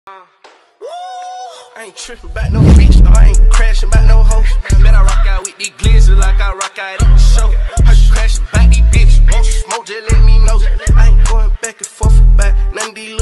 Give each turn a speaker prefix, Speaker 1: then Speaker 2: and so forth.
Speaker 1: I ain't tripping about no bitch, no, I ain't crashing about no hoes. Bet I rock out with these glizzy like I rock out at the show. Heard you crashing about these bitches, want some smoke, just let me know. I ain't going back and forth about none of these